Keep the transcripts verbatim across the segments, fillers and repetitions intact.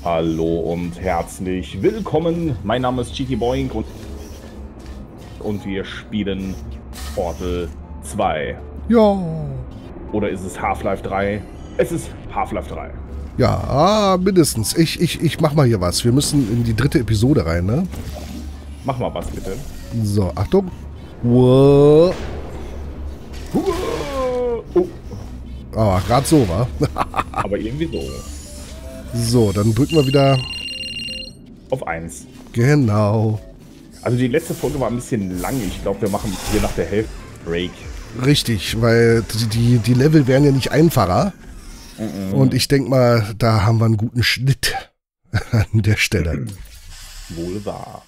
Hallo und herzlich willkommen. Mein Name ist Cheeky Boink und, und wir spielen Portal zwei. Ja. Oder ist es Half-Life drei? Es ist Half-Life drei. Ja, ah, mindestens. Ich, ich, ich mach mal hier was. Wir müssen in die dritte Episode rein, ne? Mach mal was, bitte. So, Achtung. Wow. Oh. Ah, gerade so, wa? Aber irgendwie so. So, dann drücken wir wieder... Auf eins. Genau. Also die letzte Folge war ein bisschen lang. Ich glaube, wir machen hier nach der Hälfte Break. Richtig, weil die, die Level werden ja nicht einfacher. Mm-mm. Und ich denke mal, da haben wir einen guten Schnitt an der Stelle. Wohl wahr.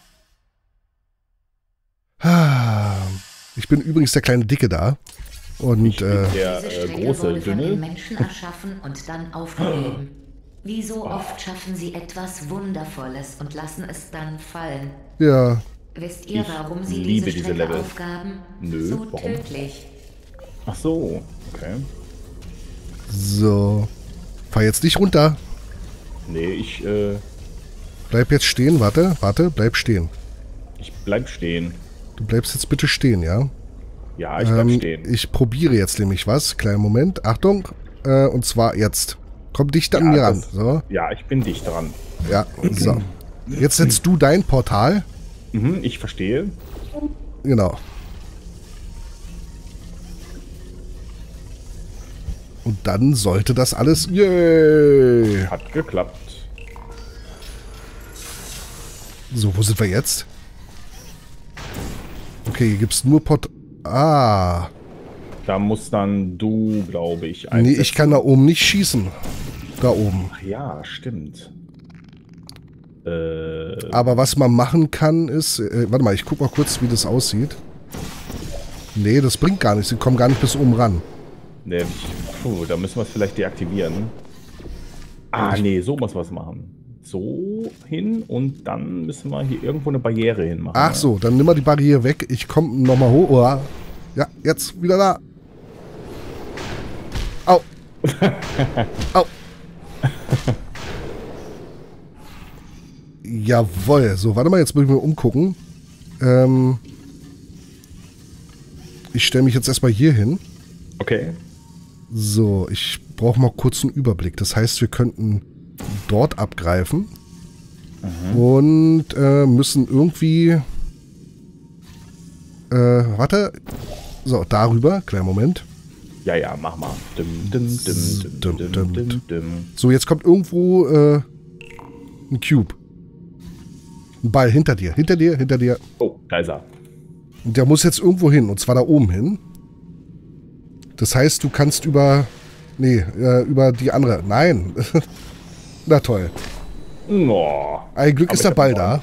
Ich bin übrigens der kleine Dicke da. Und ich bin äh, der äh, große, dünne. Menschen erschaffen und dann aufgegeben. Wie so oft schaffen sie etwas Wundervolles und lassen es dann fallen. Ja. Wisst ihr, warum sie liebe diese diese Level. Aufgaben Nö, so warum? tödlich? Ach so, okay. So. Fahr jetzt nicht runter. Nee, ich, äh... Bleib jetzt stehen, warte, warte, bleib stehen. Ich bleib stehen. Du bleibst jetzt bitte stehen, ja? Ja, ich bleib ähm, stehen. Ich probiere jetzt nämlich was. Kleinen Moment. Achtung. Äh, und zwar jetzt. Komm dicht an ja, mir ran. das, So. Ja, ich bin dicht dran. Ja, so. Jetzt setzt du dein Portal. Mhm, ich verstehe. Genau. Und dann sollte das alles... Yay! Hat geklappt. So, wo sind wir jetzt? Okay, hier gibt es nur Port... Ah. Da muss dann du, glaube ich, einsetzen. Nee, ich kann da oben nicht schießen. Da oben. Ach ja, stimmt. Äh, Aber was man machen kann ist... Äh, warte mal, ich guck mal kurz, wie das aussieht. Nee, das bringt gar nichts. Sie kommen gar nicht bis oben ran. Nee, puh, da müssen wir es vielleicht deaktivieren. Ah, nee, so muss man es machen. So hin und dann müssen wir hier irgendwo eine Barriere hinmachen. Ach so, dann nimm mal die Barriere weg. Ich komme nochmal hoch. Oh, ja, jetzt wieder da. Au. Au. Jawohl. So, warte mal, jetzt muss ich mir umgucken. Ähm, ich stelle mich jetzt erstmal hier hin. Okay. So, ich brauche mal kurz einen Überblick. Das heißt, wir könnten dort abgreifen. Mhm. Und äh, müssen irgendwie... Äh, warte. So, darüber. Kleinen Moment. Ja, ja, mach mal. Dim, dim, dim, dim, dim, dim, dim, dim. So, jetzt kommt irgendwo äh, ein Cube. Ein Ball hinter dir. Hinter dir, hinter dir. Oh, da ist er. Und der muss jetzt irgendwo hin. Und zwar da oben hin. Das heißt, du kannst über... Nee, äh, über die andere. Nein. Na toll. Oh, Ein Glück ist der Ball da.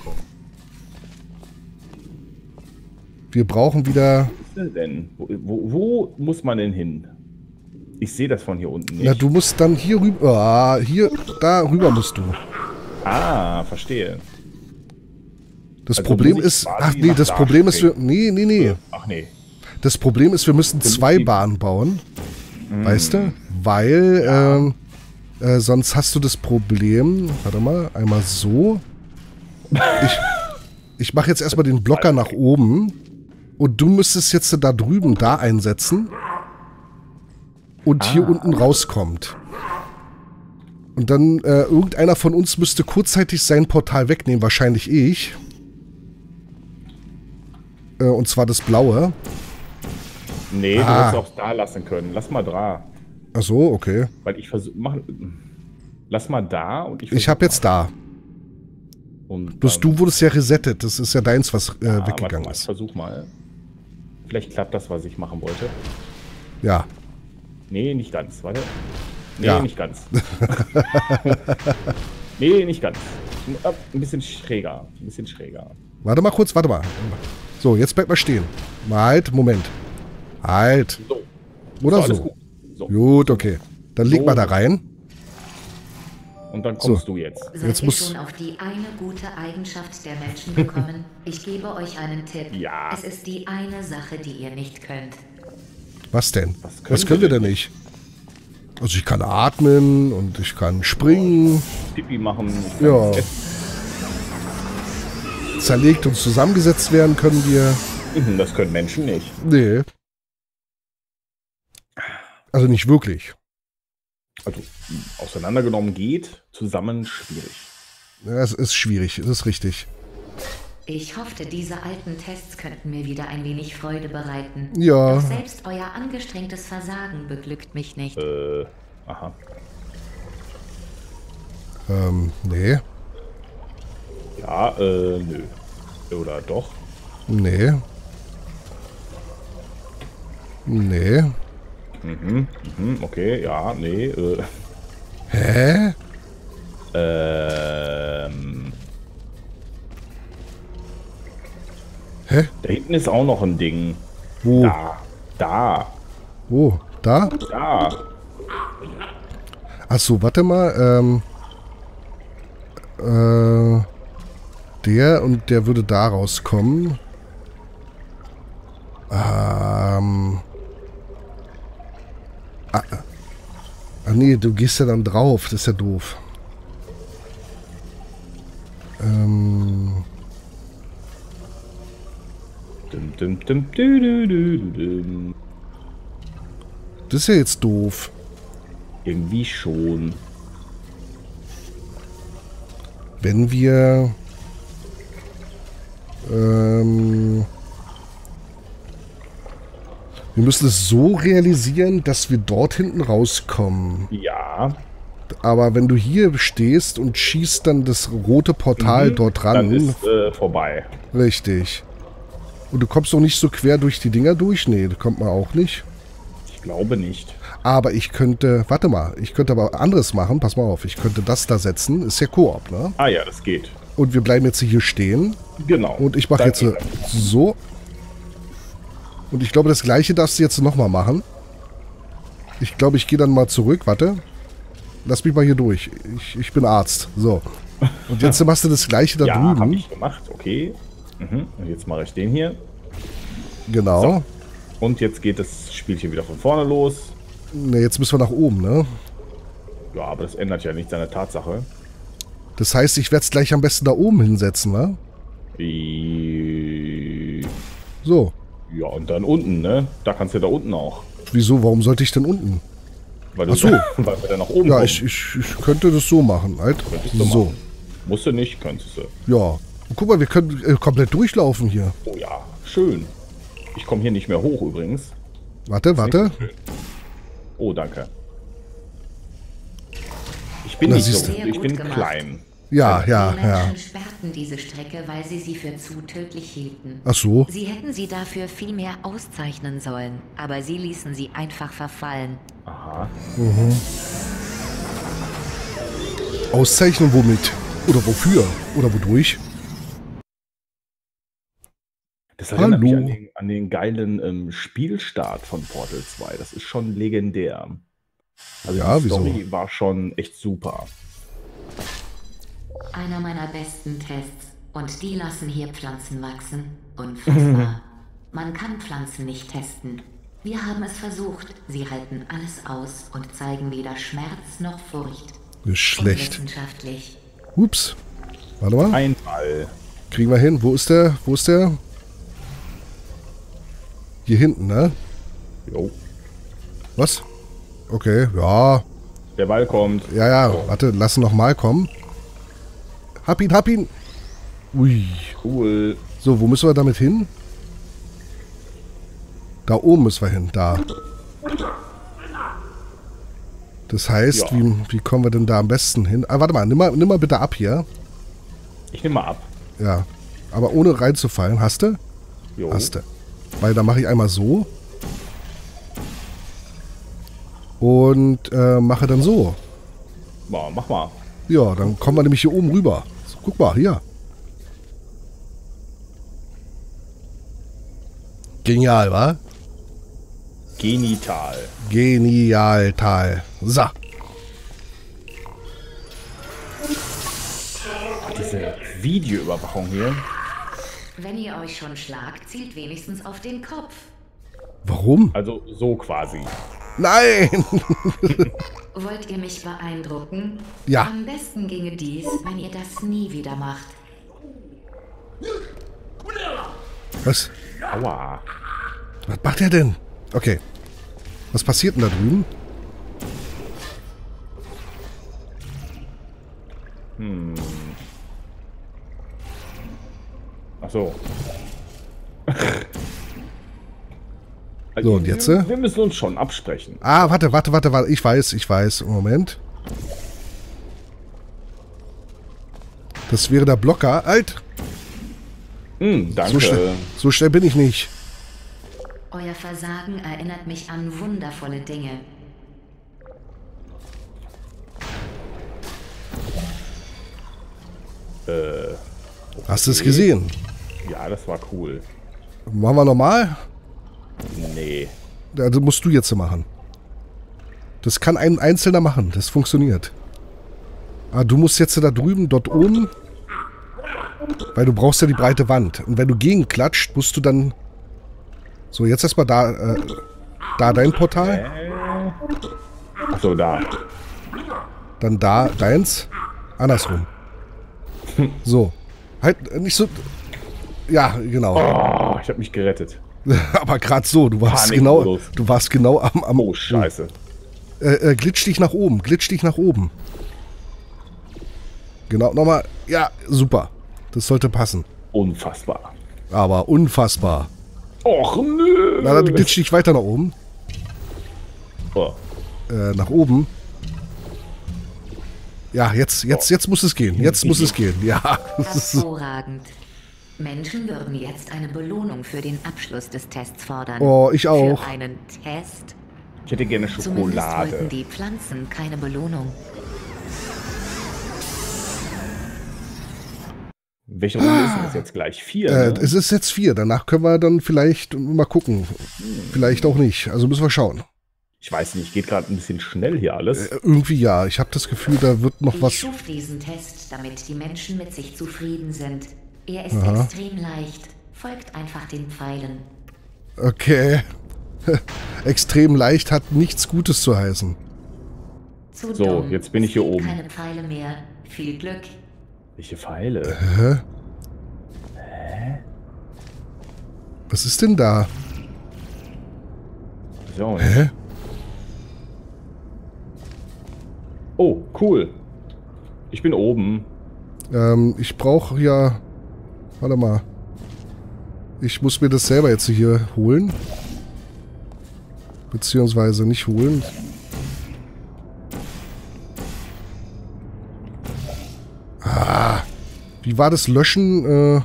Wir brauchen wieder... Was ist denn? Wo, wo, wo muss man denn hin? Ich sehe das von hier unten nicht. Na, du musst dann hier rüber... Ah, hier, da rüber musst du. Ah, verstehe. Das also Problem ist... Ach nee, das Problem ist... Wir, nee, nee, nee. Ach nee. Das Problem ist, wir müssen zwei Bahnen bauen. Mm. Weißt du? Weil... Ja. Ähm, Äh, sonst hast du das Problem... Warte mal, einmal so. Ich, ich mache jetzt erstmal den Blocker nach oben. Und du müsstest jetzt da drüben da einsetzen. Und ah. hier unten rauskommt. Und dann äh, irgendeiner von uns müsste kurzzeitig sein Portal wegnehmen. Wahrscheinlich ich. Äh, und zwar das blaue. Nee, ah. du musst auch da lassen können. Lass mal da. Ach so, okay. Weil ich versuche, mach, lass mal da und ich Ich habe jetzt da. Und Bloß du wurdest ja resettet. Das ist ja deins, was äh, ja, weggegangen mal, ist. Ich versuch mal. Vielleicht klappt das, was ich machen wollte. Ja. Nee, nicht ganz. Warte. Nee, ja. nicht ganz. Nee, nicht ganz. Ein bisschen schräger. Ein bisschen schräger. Warte mal kurz, warte mal. So, jetzt bleibt mal stehen. Mal halt, Moment. Halt. So. Oder so. so. So. Gut, okay. Dann leg so. mal da rein. Und dann kommst so. du jetzt. Seid jetzt ihr muss schon auf die eine gute Eigenschaft der Menschen gekommen? Ich gebe euch einen Tipp. Ja. Es ist die eine Sache, die ihr nicht könnt. Was denn? Was können, Was können wir denn nicht? Also ich kann atmen und ich kann springen. Pipi machen. Ich kann Ja. was essen. Zerlegt und zusammengesetzt werden können wir. Mhm, das können Menschen nicht. Nee. Also nicht wirklich. Also mh, auseinandergenommen geht, zusammen schwierig. Ja, es ist schwierig, das ist richtig. Ich hoffte, diese alten Tests könnten mir wieder ein wenig Freude bereiten. Ja. Doch selbst euer angestrengtes Versagen beglückt mich nicht. Äh, aha. Ähm, nee. Ja, äh, nö. Oder doch? Nee. Nee. Mhm, mhm, okay, ja, nee, äh, Hä? ähm, Hä? da hinten ist auch noch ein Ding. Wo? Da, da, Wo? Da? da. Achso, warte mal. Ähm, äh, der und der würde da rauskommen. Ähm. Ah, ah nee, du gehst ja dann drauf. Das ist ja doof. Ähm. Dum, dum, dum, du, du, du, du, dum. Das ist ja jetzt doof. Irgendwie schon. Wenn wir. Ähm. Wir müssen es so realisieren, dass wir dort hinten rauskommen. Ja, Aber wenn du hier stehst und schießt dann das rote Portal mhm, dort ran. dann ist äh, vorbei. Richtig. Und du kommst doch nicht so quer durch die Dinger durch? Nee, das kommt man auch nicht. Ich glaube nicht. Aber ich könnte, warte mal, ich könnte aber anderes machen. Pass mal auf, ich könnte das da setzen. Ist ja Koop, ne? Ah ja, das geht. Und wir bleiben jetzt hier stehen. Genau. Und ich mache Dann jetzt geht so. Und ich glaube, das gleiche darfst du jetzt nochmal machen. Ich glaube, ich gehe dann mal zurück. Warte. Lass mich mal hier durch. Ich, ich bin Arzt. So. Und jetzt machst du das gleiche da ja, drüben. habe ich gemacht, okay. Mhm. Und jetzt mache ich den hier. Genau. So. Und jetzt geht das Spielchen wieder von vorne los. Ne, jetzt müssen wir nach oben, ne? Ja, aber das ändert ja nichts an der Tatsache. Das heißt, ich werde es gleich am besten da oben hinsetzen, wa? I- So. Ja, und dann unten, ne? Da kannst du da unten auch. Wieso? Warum sollte ich denn unten? Weil du, Ach so. weil wir dann nach oben Ja, kommen. ich, ich, ich könnte das so machen, halt. Könntest du So. machen. Musst du nicht, könntest du. Ja. Und guck mal, wir können äh, komplett durchlaufen hier. Oh ja, schön. Ich komme hier nicht mehr hoch übrigens. Warte, warte. Oh, danke. Ich bin Na, nicht so, siehst du. ich bin klein. Ja, Die ja, Menschen ja. sperrten diese Strecke, weil sie sie für zu tödlich hielten. Ach so. Sie hätten sie dafür viel mehr auszeichnen sollen, aber sie ließen sie einfach verfallen. Aha. Auszeichnen womit? Oder wofür? Oder wodurch? Das erinnert mich Hallo. an den, an den geilen ähm, Spielstart von Portal zwei. Das ist schon legendär. Also Ja, die wieso? Story war schon echt super. Einer meiner besten Tests. Und die lassen hier Pflanzen wachsen. Unfassbar. Man kann Pflanzen nicht testen. Wir haben es versucht. Sie halten alles aus und zeigen weder Schmerz noch Furcht. Das ist schlecht. Unwissenschaftlich. Ups. Warte mal. Ein Ball. Kriegen wir hin. Wo ist der? Wo ist der? Hier hinten, ne? Jo. Was? Okay, ja. Der Ball kommt. Ja, ja. Warte, lass ihn noch mal kommen. Hab ihn, hab ihn. Ui. Cool. So, wo müssen wir damit hin? Da oben müssen wir hin. Da. Das heißt, Ja. wie, wie kommen wir denn da am besten hin? Ah, warte mal, nimm mal, nimm mal bitte ab hier. Ich nehme mal ab. Ja. Aber ohne reinzufallen. Hast du? Jo. Hast du. Weil da mache ich einmal so. Und äh, mache dann so. Boah, mach mal. Ja, dann kommen wir nämlich hier oben rüber. So, guck mal, hier. Genial, wa? Genital. Genial, Tal. So. Diese Videoüberwachung hier. Wenn ihr euch schon schlagt, zielt wenigstens auf den Kopf. Warum? Also so quasi. Nein! Wollt ihr mich beeindrucken? Ja. Am besten ginge dies, wenn ihr das nie wieder macht. Was? Aua. Was macht er denn? Okay. Was passiert denn da drüben? Hm. Ach so. So, und jetzt? äh? Wir müssen uns schon absprechen. Ah, warte, warte, warte, warte. Ich weiß, ich weiß. Moment. Das wäre der Blocker. Alt! Hm, danke. So schnell, so schnell bin ich nicht. Euer Versagen erinnert mich an wundervolle Dinge. Äh, Hast du es gesehen? ja, das war cool. Machen wir nochmal? Nee. Ja, das musst du jetzt machen. Das kann ein Einzelner machen. Das funktioniert. Ah, du musst jetzt da drüben, dort oben. Weil du brauchst ja die breite Wand. Und wenn du gegenklatscht, musst du dann... So, jetzt erstmal da, äh, da dein Portal. Äh. Achso, da. Dann da deins. Andersrum. So. Halt nicht so... Ja, genau. Oh, ich habe mich gerettet. Aber gerade so, du warst Panikmodus. genau, du warst genau am... am Oh, scheiße. Äh, äh, glitsch dich nach oben, glitsch dich nach oben. Genau, nochmal. Ja, super. Das sollte passen. Unfassbar. Aber unfassbar. Och, nö. Na, dann glitsch dich weiter nach oben. Oh. Äh, nach oben. Ja, jetzt, jetzt, jetzt muss es gehen. Jetzt muss es gehen. Ja. Hervorragend. Menschen würden jetzt eine Belohnung für den Abschluss des Tests fordern. Oh, ich auch. Für einen Test? Ich hätte gerne Zumindest wollten Schokolade. die Pflanzen keine Belohnung. Welche Runde ist denn das jetzt gleich? Vier, Äh, ne? es ist jetzt vier. Danach können wir dann vielleicht mal gucken. Vielleicht auch nicht. Also müssen wir schauen. Ich weiß nicht, geht gerade ein bisschen schnell hier alles. Äh, irgendwie ja. Ich habe das Gefühl, da wird noch Ich was... schuf diesen Test, damit die Menschen mit sich zufrieden sind. Er ist Aha. extrem leicht. Folgt einfach den Pfeilen. Okay. Extrem leicht hat nichts Gutes zu heißen. Zu So, dumm. jetzt bin ich hier Es gibt oben. Keine Pfeile mehr. Viel Glück. Welche Pfeile? Hä? Was ist denn da? So. Hä? Oh, cool. Ich bin oben. Ähm, ich brauche ja... Warte mal. Ich muss mir das selber jetzt hier holen. Beziehungsweise nicht holen. Ah. Wie war das Löschen? Äh,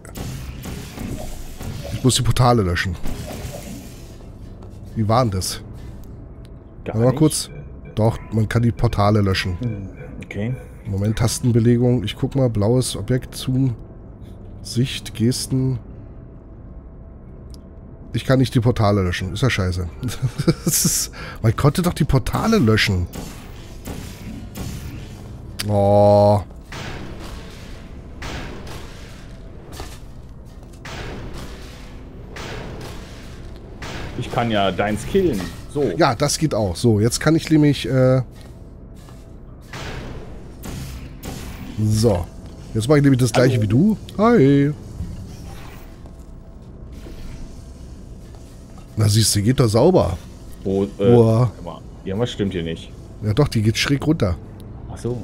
ich muss die Portale löschen. Wie war denn das? Gar Warte mal nicht. kurz. Doch, man kann die Portale löschen. Okay. Moment, Tastenbelegung. Ich guck mal. Blaues Objekt, Zoom. Sicht, Gesten. Ich kann nicht die Portale löschen. Ist ja scheiße. Das ist, man konnte doch die Portale löschen. Oh. Ich kann ja deins killen. So. Ja, das geht auch. So, jetzt kann ich nämlich... Äh so. Jetzt mache ich nämlich das gleiche Hallo. wie du. Hi. Na siehst du, geht doch sauber. Wo, äh, Boah. warte mal. Irgendwas stimmt hier nicht. Ja doch, die geht schräg runter. Ach so.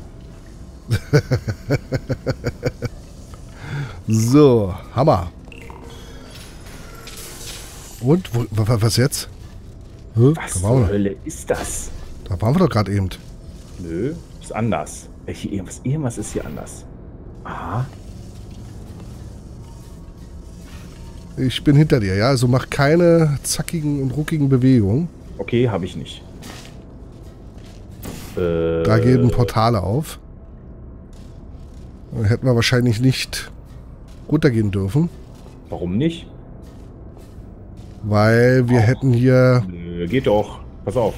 So, Hammer. Und? Wo, wa- was jetzt? Hä? Was Da waren, zur wir, Hölle ist das? da waren wir doch gerade eben. Nö, ist anders. Hier, irgendwas, irgendwas ist hier anders. Aha. Ich bin hinter dir, ja? Also mach keine zackigen und ruckigen Bewegungen. Okay, habe ich nicht. Äh, Da gehen Portale auf. Dann hätten wir wahrscheinlich nicht runtergehen dürfen. Warum nicht? Weil wir hätten hier... Nö, geht doch. Pass auf.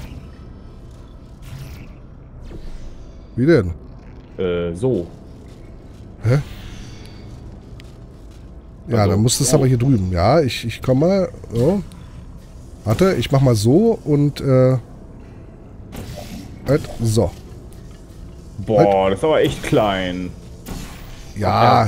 Wie denn? Äh, so. Hä? Ja, Also, dann muss das oh. aber hier drüben. Ja, ich, ich komme mal. So. Warte, ich mach mal so und äh, Halt, so. Boah, halt. Das ist aber echt klein. Ja.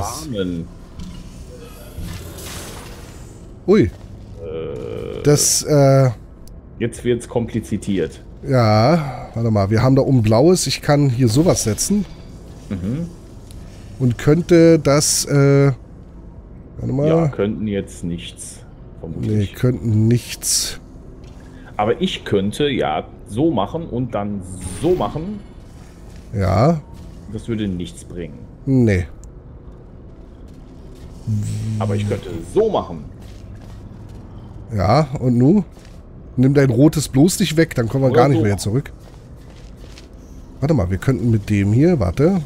Ui. Äh, das, äh... Jetzt wird's kompliziert. Ja, warte mal. Wir haben da oben Blaues. Ich kann hier sowas setzen. Mhm. Und könnte das, äh... Warte mal. Ja, könnten jetzt nichts. Vermutlich. Nee, könnten nichts. Aber ich könnte ja so machen und dann so machen. Ja. Das würde nichts bringen. Nee. Aber ich könnte so machen. Ja, und nu? Nimm dein rotes bloß nicht weg, dann kommen wir Oder gar nicht so mehr zurück. Warte mal, wir könnten mit dem hier, warte.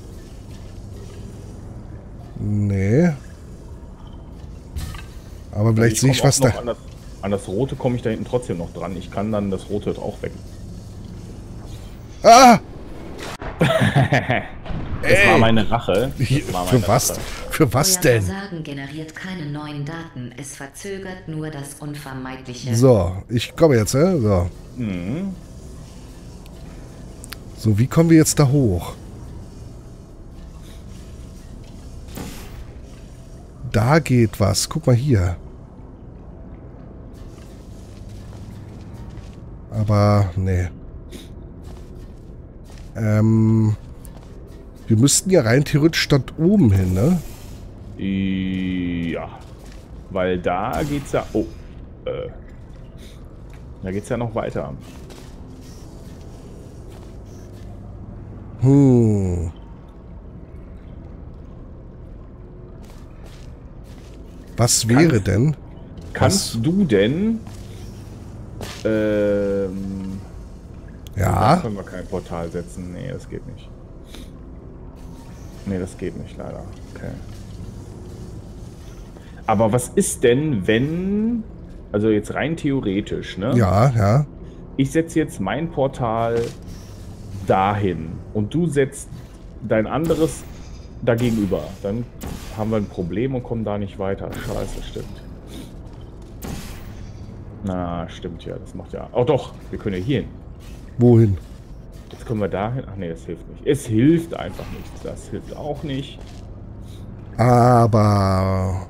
Nee. Aber vielleicht ich sehe ich was da. An das, an das Rote komme ich da hinten trotzdem noch dran. Ich kann dann das Rote auch weg. Ah! Das Ey. war meine Rache. Das war meine Für was? Rache. Für was Euer denn? Versagen generiert keine neuen Daten. Es verzögert nur das Unvermeidliche. So, ich komme jetzt, äh? So. Mhm. So, wie kommen wir jetzt da hoch? Da geht was. Guck mal hier. Aber, nee. Ähm... Wir müssten ja rein theoretisch statt oben hin, ne? Ja. Weil da geht's ja... Oh. Äh. Da geht's ja noch weiter. Hm. Was wäre kannst, denn? Kannst Was? du denn... Ähm... Ja? Da können wir kein Portal setzen. Nee, das geht nicht. Nee, das geht nicht, leider. Okay. Aber was ist denn, wenn... Also jetzt rein theoretisch, ne? Ja, ja. Ich setze jetzt mein Portal dahin und du setzt dein anderes dagegenüber. Dann haben wir ein Problem und kommen da nicht weiter. Scheiße, stimmt. Na, stimmt ja. Das macht ja... Oh doch, wir können ja hier hin. Wohin? Jetzt können wir dahin. Ach nee, das hilft nicht. Es hilft einfach nicht. Das hilft auch nicht. Aber...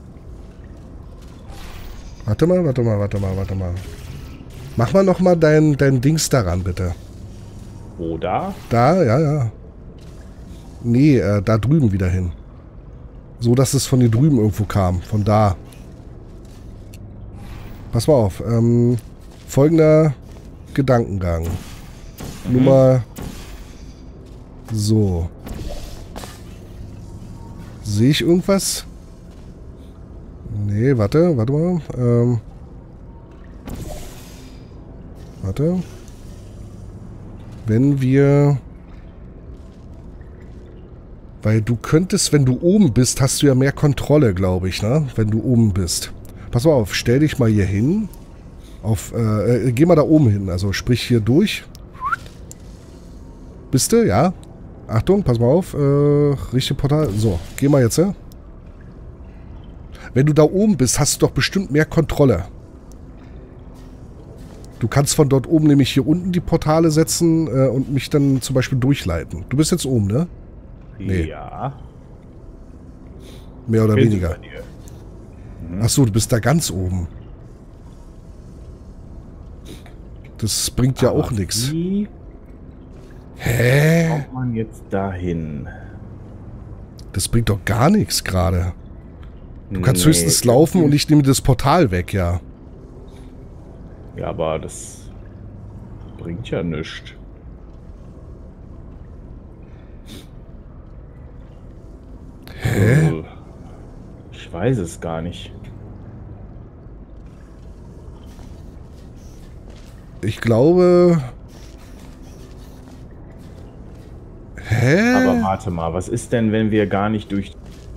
Warte mal, warte mal, warte mal, warte mal. Mach mal nochmal dein, dein Dings daran, bitte. Wo, da? Da, ja, ja. Nee, äh, da drüben wieder hin. So, dass es von hier drüben irgendwo kam. Von da. Pass mal auf. Ähm, folgender Gedankengang. Mhm. Nummer... So. Sehe ich irgendwas? Nee, warte, warte mal. Ähm, warte. Wenn wir... Weil du könntest, wenn du oben bist, hast du ja mehr Kontrolle, glaube ich, ne? Wenn du oben bist. Pass mal auf, stell dich mal hier hin. Auf, äh, äh, geh mal da oben hin, also sprich hier durch. Bist du? Ja. Achtung, pass mal auf. Äh, richtige Portal. So, geh mal jetzt, ja? Wenn du da oben bist, hast du doch bestimmt mehr Kontrolle. Du kannst von dort oben nämlich hier unten die Portale setzen äh, und mich dann zum Beispiel durchleiten. Du bist jetzt oben, ne? Nee. Ja. Mehr oder weniger. Mhm. Achso, du bist da ganz oben. Das bringt ja Aber auch nichts. Wie Hä? kommt man jetzt dahin? Das bringt doch gar nichts gerade. Du kannst Nee, höchstens laufen und ich nehme das Portal weg, ja. Ja, aber das bringt ja nichts. Hä? Ich weiß es gar nicht. Ich glaube... Hä? Aber warte mal, was ist denn, wenn wir gar nicht durch...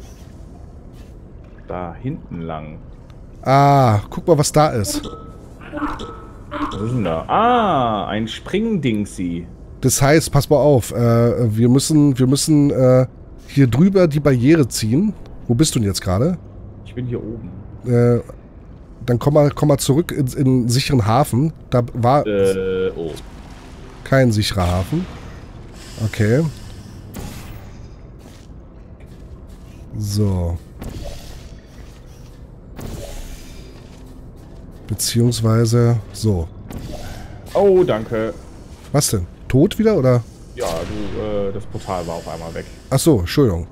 da hinten lang? Ah, guck mal, was da ist. Was ist denn da? Ah, ein Springdingsi. Das heißt, pass mal auf, äh, wir müssen, wir müssen äh, hier drüber die Barriere ziehen. Wo bist du denn jetzt gerade? Ich bin hier oben. Äh, dann komm mal, komm mal zurück in, in einen sicheren Hafen. Da war... Äh, oh. Kein sicherer Hafen. Okay. So. Beziehungsweise so. Oh, danke. Was denn? Tot wieder, oder? Ja, du, äh, das Portal war auf einmal weg. Ach so, Entschuldigung.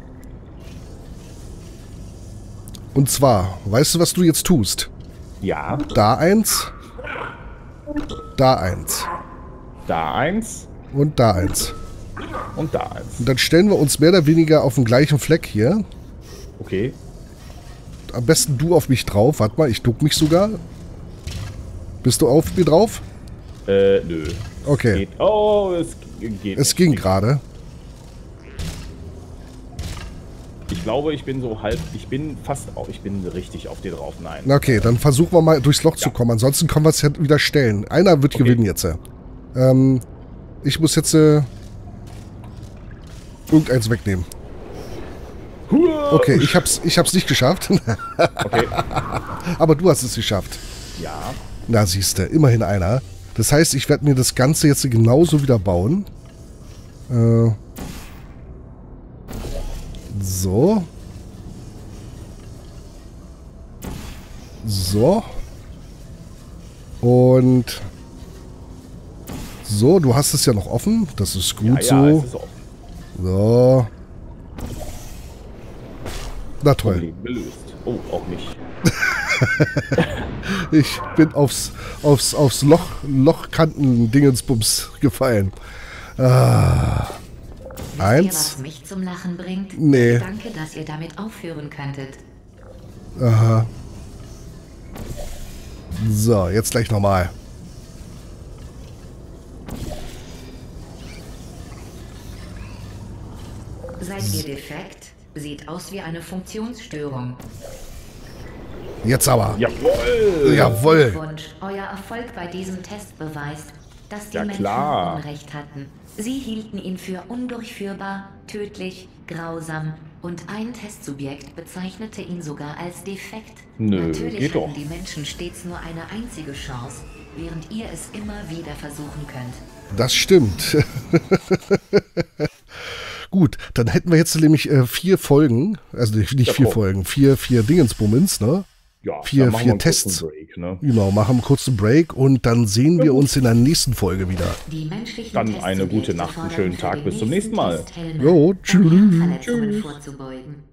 Und zwar, weißt du, was du jetzt tust? Ja. Da eins. Da eins. Da eins. Und da eins. Und da eins. Und dann stellen wir uns mehr oder weniger auf den gleichen Fleck hier. Okay. Am besten du auf mich drauf. Warte mal, ich duck mich sogar. Bist du auf mir drauf? Äh, nö. Okay. Geht. Oh, es geht. Es ging gerade. Ich glaube, ich bin so halb, ich bin fast, auch, ich bin richtig auf den drauf. Nein. Okay, dann versuchen wir mal durchs Loch Ja. zu kommen. Ansonsten können wir es ja wieder stellen. Einer wird Okay. gewinnen jetzt. Ähm, ich muss jetzt äh, irgendeins wegnehmen. Okay, ich hab's, ich hab's nicht geschafft. Okay. Aber du hast es geschafft. Ja. Na, siehst du, immerhin einer. Das heißt, ich werde mir das Ganze jetzt genauso wieder bauen. Äh, so. So. Und so, du hast es ja noch offen. Das ist gut Ja, ja, so. es ist offen. So. Na toll. Problem gelöst. Oh, auch nicht. Ich bin aufs, aufs, aufs Loch, Lochkanten-Dingensbums gefallen. Ah. Wisst ihr, Eins. was mich zum Lachen bringt? Nee. Danke, dass ihr damit aufhören könntet. Aha. So, jetzt gleich nochmal. Seid ihr defekt? Sieht aus wie eine Funktionsstörung. Jetzt aber. Jawohl. Jawohl. Glückwunsch. Euer Erfolg bei diesem Test beweist, dass die Ja, Menschen klar. Unrecht hatten. Sie hielten ihn für undurchführbar, tödlich, grausam und ein Testsubjekt bezeichnete ihn sogar als defekt. Nö, Natürlich geht hatten doch. die Menschen stets nur eine einzige Chance, während ihr es immer wieder versuchen könnt. Das stimmt. Gut, dann hätten wir jetzt nämlich äh, vier Folgen, also nicht, nicht Ja, vier komm. Folgen, vier, vier Dingensbummens, ne? Ja, Vier- dann machen vier wir einen Tests. kurzen Break, ne? Genau, machen einen kurzen Break und dann sehen wir uns in der nächsten Folge wieder. Die menschlichen Dann eine Testsubjekte gute Nacht, einen fordern schönen für Tag, den bis zum nächsten nächsten Mal. Test Helme, Jo, um tschüss. Hirnverletzungen vorzubeugen.